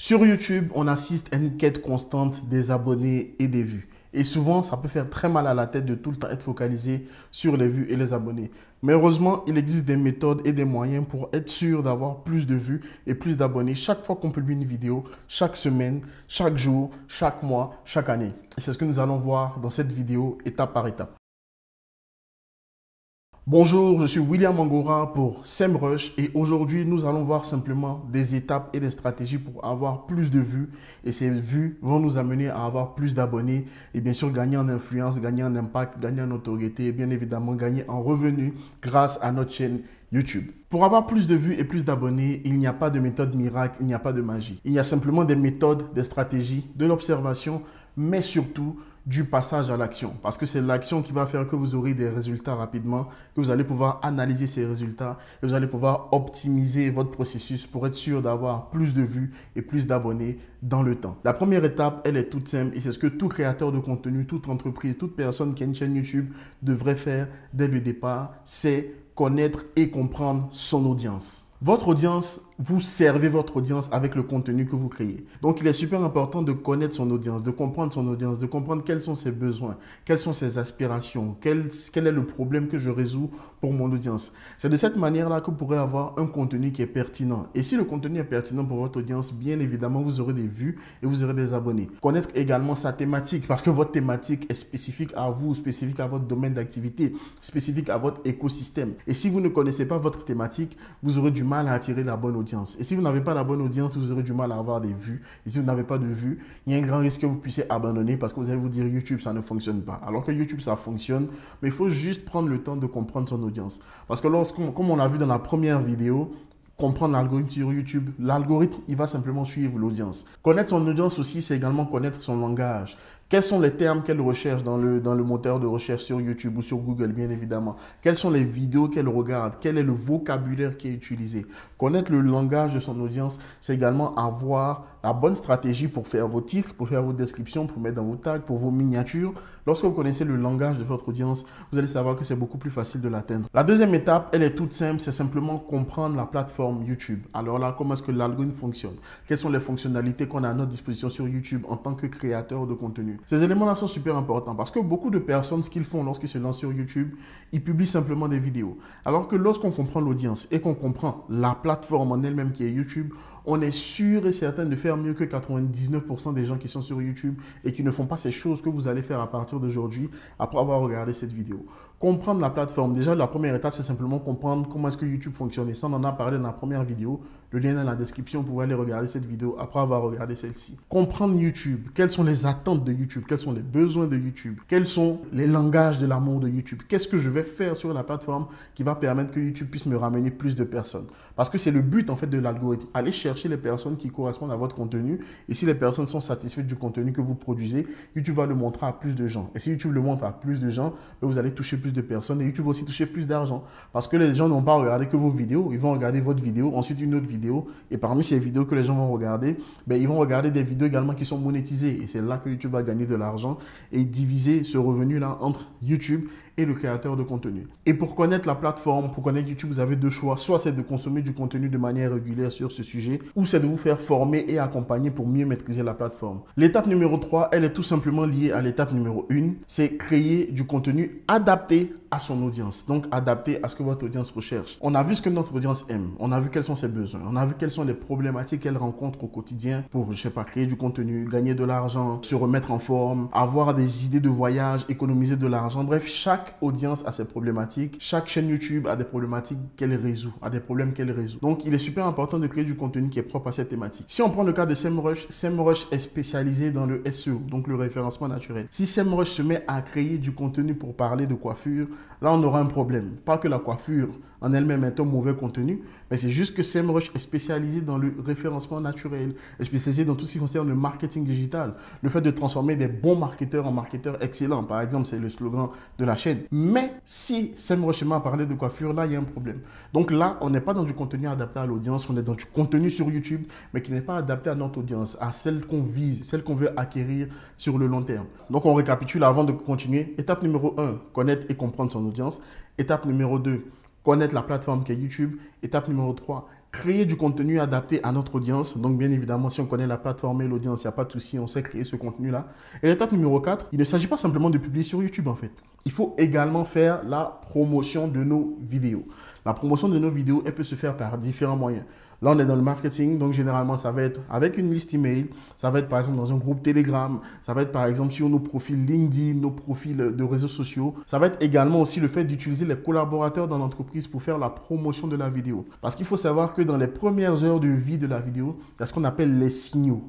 Sur YouTube, on assiste à une quête constante des abonnés et des vues. Et souvent, ça peut faire très mal à la tête de tout le temps être focalisé sur les vues et les abonnés. Mais heureusement, il existe des méthodes et des moyens pour être sûr d'avoir plus de vues et plus d'abonnés chaque fois qu'on publie une vidéo, chaque semaine, chaque jour, chaque mois, chaque année. Et c'est ce que nous allons voir dans cette vidéo étape par étape. Bonjour, je suis William Angora pour SEMrush et aujourd'hui nous allons voir simplement des étapes et des stratégies pour avoir plus de vues et ces vues vont nous amener à avoir plus d'abonnés et bien sûr gagner en influence, gagner en impact, gagner en notoriété et bien évidemment gagner en revenus grâce à notre chaîne YouTube. Pour avoir plus de vues et plus d'abonnés, il n'y a pas de méthode miracle, il n'y a pas de magie. Il y a simplement des méthodes, des stratégies, de l'observation, mais surtout du passage à l'action. Parce que c'est l'action qui va faire que vous aurez des résultats rapidement, que vous allez pouvoir analyser ces résultats et vous allez pouvoir optimiser votre processus pour être sûr d'avoir plus de vues et plus d'abonnés dans le temps. La première étape, elle est toute simple et c'est ce que tout créateur de contenu, toute entreprise, toute personne qui a une chaîne YouTube devrait faire dès le départ, c'est connaître et comprendre son audience. Votre audience, vous servez votre audience avec le contenu que vous créez. Donc, il est super important de connaître son audience, de comprendre son audience, de comprendre quels sont ses besoins, quelles sont ses aspirations, quel est le problème que je résous pour mon audience. C'est de cette manière-là que vous pourrez avoir un contenu qui est pertinent. Et si le contenu est pertinent pour votre audience, bien évidemment, vous aurez des vues et vous aurez des abonnés. Connaître également sa thématique, parce que votre thématique est spécifique à vous, spécifique à votre domaine d'activité, spécifique à votre écosystème. Et si vous ne connaissez pas votre thématique, vous aurez du mal à attirer la bonne audience. Et si vous n'avez pas la bonne audience, vous aurez du mal à avoir des vues. Et si vous n'avez pas de vues, il y a un grand risque que vous puissiez abandonner parce que vous allez vous dire YouTube, ça ne fonctionne pas. Alors que YouTube, ça fonctionne, mais il faut juste prendre le temps de comprendre son audience. Parce que comme on l'a vu dans la première vidéo, comprendre l'algorithme sur YouTube, l'algorithme, il va simplement suivre l'audience. Connaître son audience aussi, c'est également connaître son langage. Quels sont les termes qu'elle recherche dans le moteur de recherche sur YouTube ou sur Google, bien évidemment. Quelles sont les vidéos qu'elle regarde. Quel est le vocabulaire qui est utilisé. Connaître le langage de son audience, c'est également avoir la bonne stratégie pour faire vos titres, pour faire vos descriptions, pour mettre dans vos tags, pour vos miniatures. Lorsque vous connaissez le langage de votre audience, vous allez savoir que c'est beaucoup plus facile de l'atteindre. La deuxième étape, elle est toute simple, c'est simplement comprendre la plateforme YouTube. Alors là, comment est-ce que l'algorithme fonctionne? Quelles sont les fonctionnalités qu'on a à notre disposition sur YouTube en tant que créateur de contenu? Ces éléments-là sont super importants parce que beaucoup de personnes, ce qu'ils font lorsqu'ils se lancent sur YouTube, ils publient simplement des vidéos. Alors que lorsqu'on comprend l'audience et qu'on comprend la plateforme en elle-même qui est YouTube, on est sûr et certain de faire mieux que 99% des gens qui sont sur YouTube et qui ne font pas ces choses que vous allez faire à partir d'aujourd'hui après avoir regardé cette vidéo. Comprendre la plateforme. Déjà, la première étape, c'est simplement comprendre comment est-ce que YouTube fonctionne. Et ça, on en a parlé dans la première vidéo. Le lien est dans la description. Vous pouvez aller regarder cette vidéo après avoir regardé celle-ci. Comprendre YouTube. Quelles sont les attentes de YouTube? Quels sont les besoins de YouTube? Quels sont les langages de l'amour de YouTube? Qu'est-ce que je vais faire sur la plateforme qui va permettre que YouTube puisse me ramener plus de personnes? Parce que c'est le but en fait de l'algorithme. Allez chercher les personnes qui correspondent à votre contenu. Et si les personnes sont satisfaites du contenu que vous produisez, YouTube va le montrer à plus de gens. Et si YouTube le montre à plus de gens, vous allez toucher plus de personnes et YouTube va aussi toucher plus d'argent. Parce que les gens n'ont pas regardé que vos vidéos, ils vont regarder votre vidéo, ensuite une autre vidéo. Et parmi ces vidéos que les gens vont regarder, ils vont regarder des vidéos également qui sont monétisées. Et c'est là que YouTube va gagner de l'argent et diviser ce revenu-là entre YouTube et le créateur de contenu. Et pour connaître la plateforme, pour connaître YouTube, vous avez deux choix. Soit c'est de consommer du contenu de manière régulière sur ce sujet, ou c'est de vous faire former et accompagner pour mieux maîtriser la plateforme. L'étape numéro 3, elle est tout simplement liée à l'étape numéro 1, c'est créer du contenu adapté à son audience, donc adapté à ce que votre audience recherche. On a vu ce que notre audience aime, on a vu quels sont ses besoins, on a vu quelles sont les problématiques qu'elle rencontre au quotidien pour, je sais pas, créer du contenu, gagner de l'argent, se remettre en forme, avoir des idées de voyage, économiser de l'argent. Bref, chaque audience a ses problématiques, chaque chaîne YouTube a des problématiques qu'elle résout, a des problèmes qu'elle résout. Donc, il est super important de créer du contenu qui est propre à cette thématique. Si on prend le cas de SEMrush, SEMrush est spécialisé dans le SEO, donc le référencement naturel. Si SEMrush se met à créer du contenu pour parler de coiffure, là, on aura un problème. Pas que la coiffure en elle-même est un mauvais contenu, mais c'est juste que SEMrush est spécialisé dans le référencement naturel, est spécialisé dans tout ce qui concerne le marketing digital, le fait de transformer des bons marketeurs en marketeurs excellents. Par exemple, c'est le slogan de la chaîne. Mais si SEMrush se met à parler de coiffure, là, il y a un problème. Donc là, on n'est pas dans du contenu adapté à l'audience, on est dans du contenu sur YouTube, mais qui n'est pas adapté à notre audience, à celle qu'on vise, celle qu'on veut acquérir sur le long terme. Donc, on récapitule avant de continuer. Étape numéro 1, connaître et comprendre son audience. Étape numéro 2, connaître la plateforme qui est YouTube. Étape numéro 3, créer du contenu adapté à notre audience. Donc, bien évidemment, si on connaît la plateforme et l'audience, il n'y a pas de souci, on sait créer ce contenu-là. Et l'étape numéro 4, il ne s'agit pas simplement de publier sur YouTube, en fait. Il faut également faire la promotion de nos vidéos. La promotion de nos vidéos, elle peut se faire par différents moyens. Là, on est dans le marketing, donc généralement, ça va être avec une liste email, ça va être par exemple dans un groupe Telegram, ça va être par exemple sur nos profils LinkedIn, nos profils de réseaux sociaux. Ça va être également aussi le fait d'utiliser les collaborateurs dans l'entreprise pour faire la promotion de la vidéo. Parce qu'il faut savoir que dans les premières heures de vie de la vidéo, il y a ce qu'on appelle les signaux.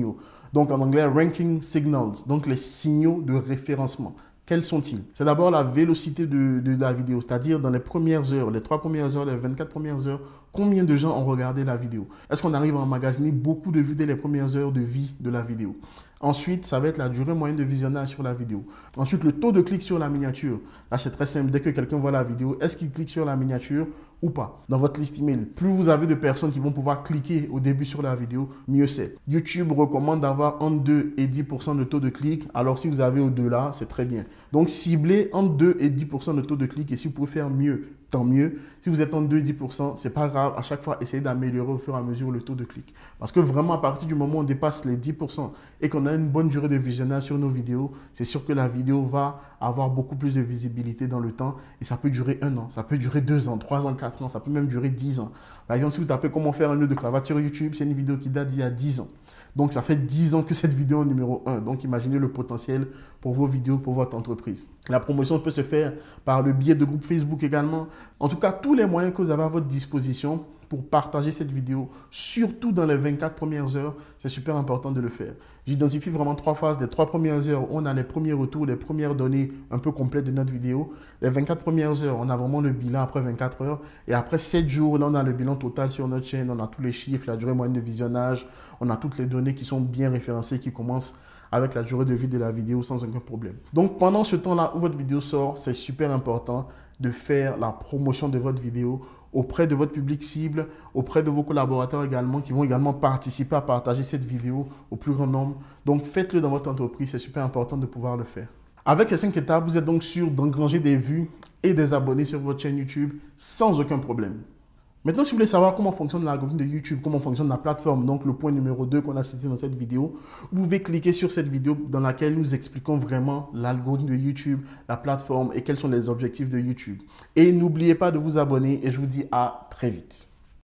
Donc en anglais, ranking signals, donc les signaux de référencement. Quels sont-ils? C'est d'abord la vélocité de la vidéo, c'est-à-dire dans les premières heures, les 3 premières heures, les 24 premières heures, combien de gens ont regardé la vidéo? Est-ce qu'on arrive à emmagasiner beaucoup de vues dès les premières heures de vie de la vidéo? Ensuite, ça va être la durée moyenne de visionnage sur la vidéo. Ensuite, le taux de clic sur la miniature. Là, c'est très simple. Dès que quelqu'un voit la vidéo, est-ce qu'il clique sur la miniature ou pas? Dans votre liste email, plus vous avez de personnes qui vont pouvoir cliquer au début sur la vidéo, mieux c'est. YouTube recommande d'avoir entre 2 et 10% de taux de clic. Alors, si vous avez au-delà, c'est très bien. Donc, ciblez entre 2 et 10% de taux de clic. Et si vous pouvez faire mieux, tant mieux. Si vous êtes en 2 et 10%, c'est pas grave. À chaque fois, essayez d'améliorer au fur et à mesure le taux de clic. Parce que vraiment, à partir du moment où on dépasse les 10% et qu'on a une bonne durée de visionnage sur nos vidéos, c'est sûr que la vidéo va avoir beaucoup plus de visibilité dans le temps et ça peut durer 1 an, ça peut durer 2 ans, 3 ans, 4 ans, ça peut même durer 10 ans. Par exemple, si vous tapez comment faire un nœud de cravate sur YouTube, c'est une vidéo qui date d'il y a 10 ans. Donc, ça fait 10 ans que cette vidéo est numéro 1. Donc, imaginez le potentiel pour vos vidéos, pour votre entreprise. La promotion peut se faire par le biais de groupes Facebook également. En tout cas, tous les moyens que vous avez à votre disposition pour partager cette vidéo, surtout dans les 24 premières heures, c'est super important de le faire. J'identifie vraiment 3 phases. Les 3 premières heures, on a les premiers retours, les premières données un peu complètes de notre vidéo. Les 24 premières heures, on a vraiment le bilan après 24 heures. Et après 7 jours, là, on a le bilan total sur notre chaîne. On a tous les chiffres, la durée moyenne de visionnage. On a toutes les données qui sont bien référencées, qui commencent avec la durée de vie de la vidéo sans aucun problème. Donc, pendant ce temps-là où votre vidéo sort, c'est super important de faire la promotion de votre vidéo auprès de votre public cible, auprès de vos collaborateurs également, qui vont également participer à partager cette vidéo au plus grand nombre. Donc, faites-le dans votre entreprise, c'est super important de pouvoir le faire. Avec ces 5 étapes, vous êtes donc sûr d'engranger des vues et des abonnés sur votre chaîne YouTube sans aucun problème. Maintenant, si vous voulez savoir comment fonctionne l'algorithme de YouTube, comment fonctionne la plateforme, donc le point numéro 2 qu'on a cité dans cette vidéo, vous pouvez cliquer sur cette vidéo dans laquelle nous expliquons vraiment l'algorithme de YouTube, la plateforme et quels sont les objectifs de YouTube. Et n'oubliez pas de vous abonner et je vous dis à très vite.